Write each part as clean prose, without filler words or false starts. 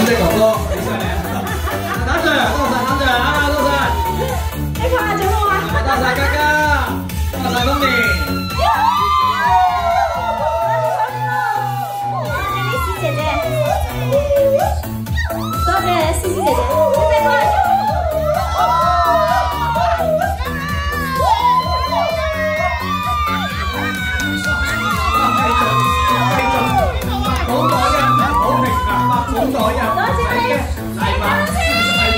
隻哥哥，你上嚟啊！多謝，多謝啊，多謝。 你睇下獎我啊！ 多謝嘉嘉，多謝東面。 謝謝思姐姐，多謝思思姐姐，準備開。 好袋人，多謝你，係嘛？係嘛？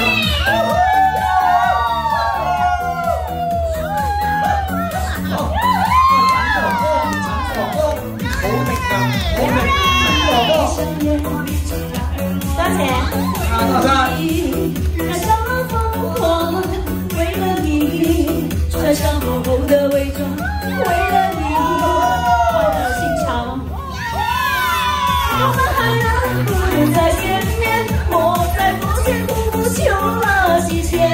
好，陳哥哥，好力啊，好力，陳哥哥， 多謝， 多謝。 燃燒了瘋狂，為了你，穿上厚厚的偽裝，為了你，壞了心腸。我們還能不能再見面？莫再不见不求了几千年。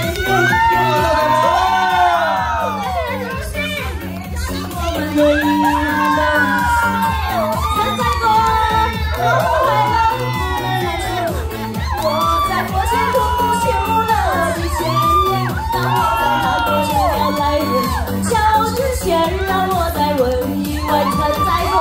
我們的一生曾在過，我快樂不能難受。我在佛前苦求了幾千年，當我在那個時要來人橋之前，讓我再問一問曾在過。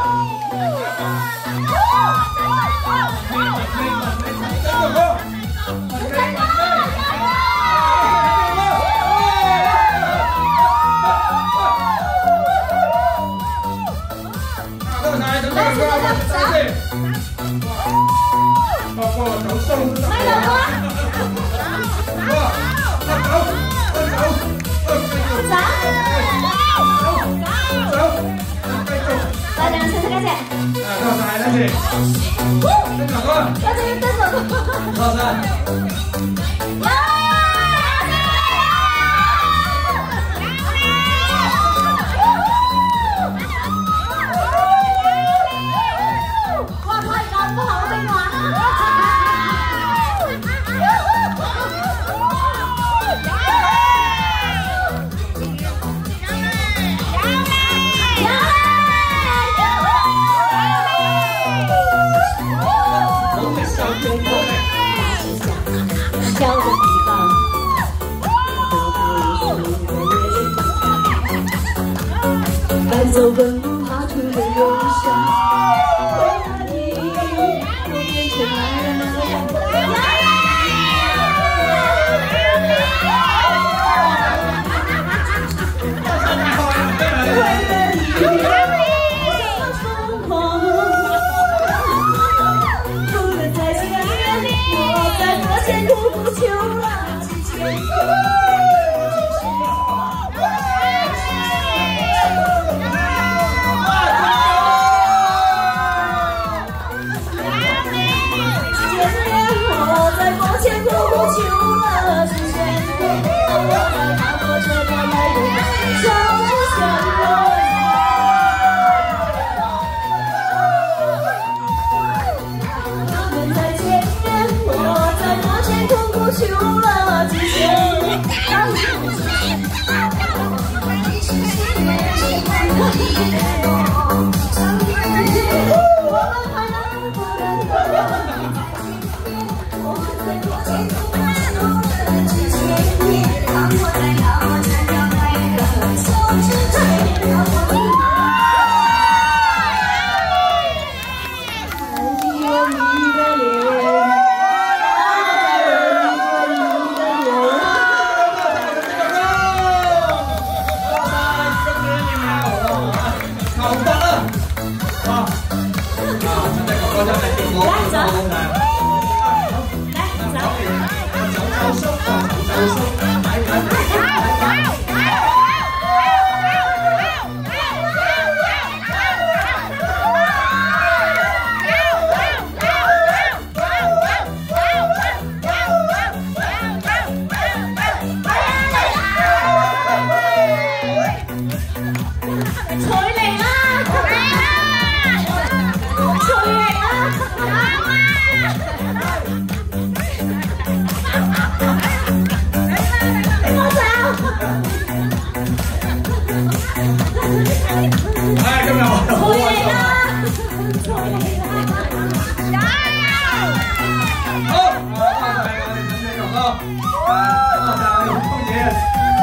赶走奔不爬出的忧伤，为了你，我变成爱人的样子。为了你，我疯狂，不能再见面，我在佛前苦求了几千年。 求了几千年，我们还能不能够？我们在多情中求了几千年，让我再让我再让那个手指再让我。 我大家有空姐。